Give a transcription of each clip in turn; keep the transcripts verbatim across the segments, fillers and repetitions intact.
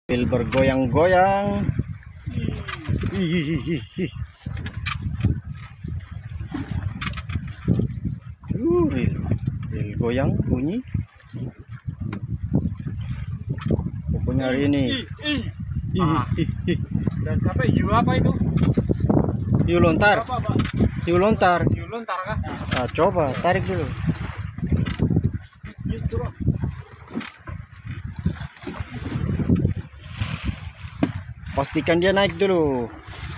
Sambil bergoyang-goyang. Uh, reel, reel goyang bunyi. Pokoknya hari ini. Dan sampai hiu apa itu? Hiu lontar. Hiu lontar. Hiu lontar kah? Nah, coba tarik dulu. Pastikan dia naik dulu.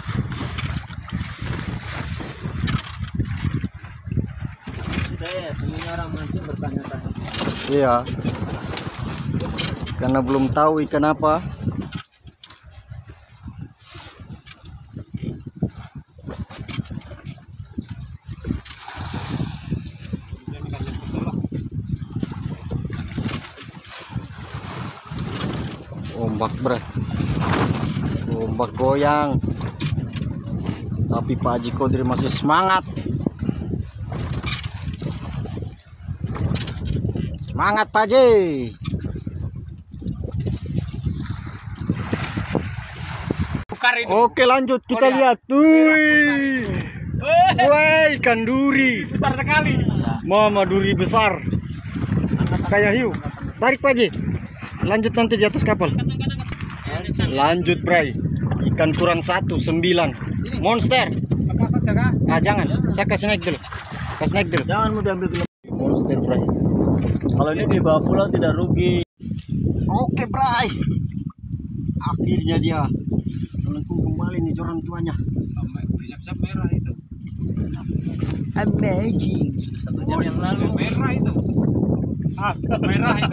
Sudah ya, semua orang mancing bertanya-tanya. Iya. Karena belum tahu ikan apa. Ombak berat. Ombak goyang. Tapi Pak Haji Kodri masih semangat. Semangat Pak Haji. Oke lanjut kita lihat. Wih. Wih, ikan duri. Besar sekali. Mama duri besar. Kayak hiu. Tarik Pak Haji. Lanjut nanti di atas kapal. Lanjut Bray. Ikan kurang satu sembilan. Monster. Lepas saja kah? Ah jangan. Saya kasih naik dulu. Kasih naik dulu. Jangan mudah ambil dulu. Monster Bray. Kalau ini dibawa pulang tidak rugi. Oke Bray. Akhirnya dia melengkung kembali nih orang tuanya. Bisa-bisa merah itu. Amazing. Satu jam yang lalu merah itu. Ah, merah itu.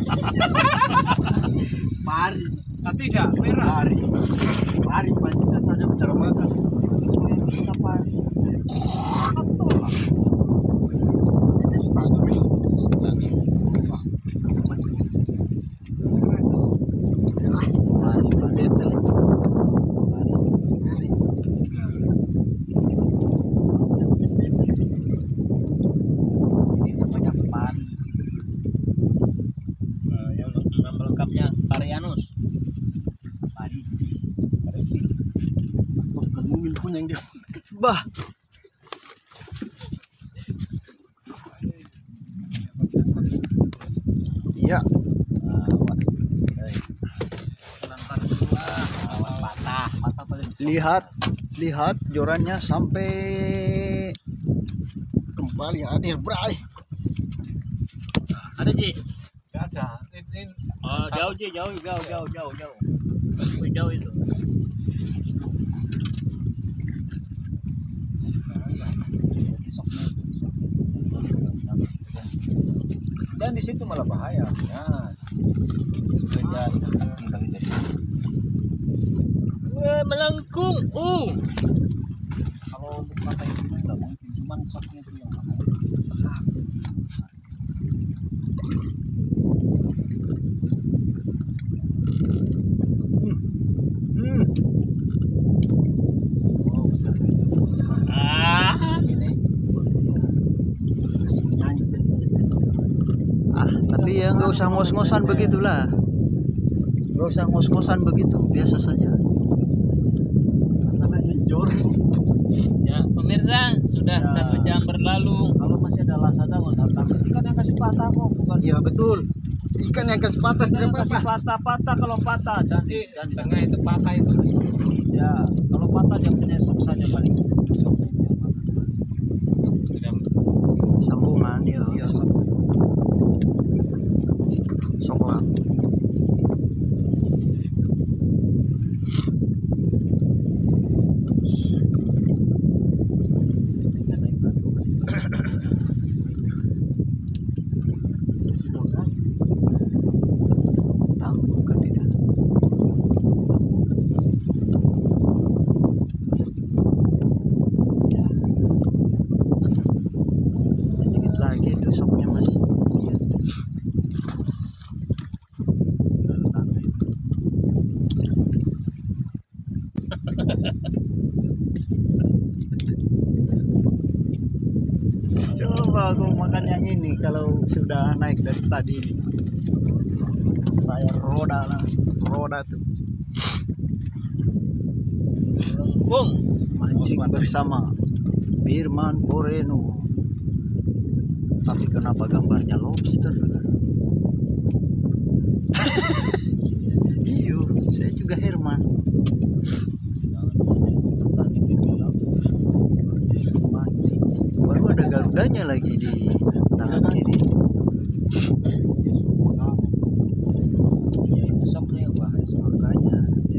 Pari. Ah, tidak, merah. Pari. Pari Pak Haji, saya tadi bicara makan. Terus kita pari. Betul lah. Ini setengah. Setengah. Pari, pari, pari. Ini namanya pari. Nah, yang nama lengkapnya Parianus. Pari. Pari. Oh, kan mungkin punya yang dia. Bah. Iya. Patah, patah paling. Lihat, lihat jorannya sampai kembali hadir, Bray. Ada Ji? Tidak ada. Ini, oh, jauh Ji, jauh, jauh, jauh, jauh, jauh. Jauh itu. Dan di situ malah bahaya. Nah, kerja Wah, melengkung. Uh. Kalau untuk pakai ini nggak mungkin, cuman shocknya itu yang mahal. Hmm. Hmm. Oh, besar. Ah. Ini. Masih menyanyi. Ah, tapi ya nggak usah ngos-ngosan begitulah. Nggak usah ngos-ngosan begitu, biasa saja. Masalahnya jor. Ya, pemirsa, sudah Ya. satu jam berlalu. Kalau masih ada lasada nggak usah takut. Ikan yang kasih patah kok, bukan? Iya betul. Ikan yang kasih patah Ikan tidak yang kasih apa-apa. patah-patah kalau patah dan di dan di tengah itu patah itu. Ya, kalau patah dia punya sok saja paling. Sudah Sambungan ya. Iya, sok lah. Sedikit lagi itu soknya mas. Coba aku makan yang ini kalau sudah naik dari tadi. saya roda lah, roda tuh. Bung. Mancing bersama Firman Poreno. Tapi kenapa gambarnya lobster? Iyo, saya juga Herman. Mancing. Baru ada garudanya lagi di tangan kiri. Ya itu sampai yang bahas. Makanya.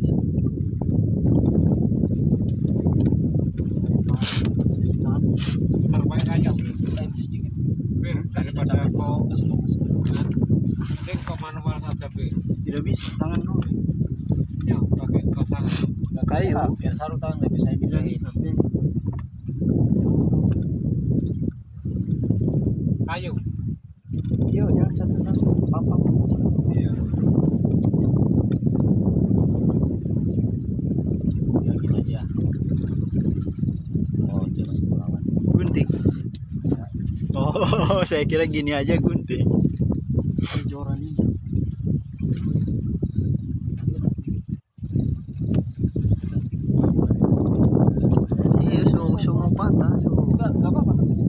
Terbaik aja sedikit. Bir, daripada kau mending kau manual saja, Bir. Tidak bisa tangan dulu. Ya, pakai kau tangan. Kayu. Biar sarung tangan nggak bisa dibilangin. Kayu. Yo, jangan satu-satu. Pampang. Iya. Ya gitu aja. Oh, dia masih melawan. Gunting. Oh, saya kira gini aja gunting. Joran ini. Iya, semua semua patah, semua. Enggak, enggak apa-apa.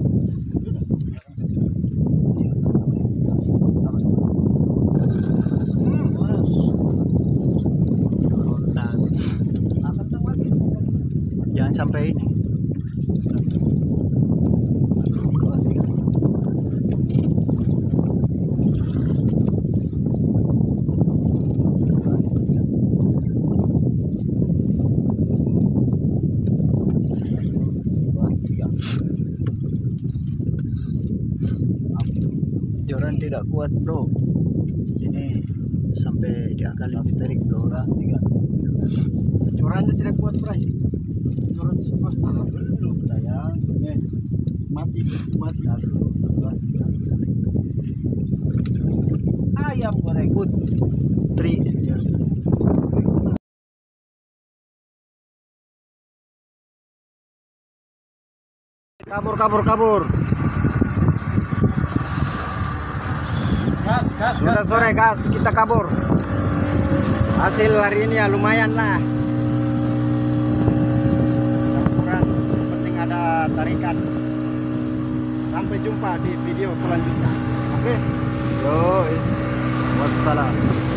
Jangan sampai ini. Joran tidak kuat, bro. Ini sampai diakali tarik Joran tiga. Jorannya tidak kuat, Bray. Joran setengah. Ah, belum sayang. Eh, mati, mati. Satu, dua, tiga. Ayam goreng. Putri. Kabur, kabur, kabur. Gas, gas, Sudah sore, gas. Kita kabur. Hasil hari ini ya lumayan lah. Kurang, penting ada tarikan. Sampai jumpa di video selanjutnya. Oke. Yo, wassalam.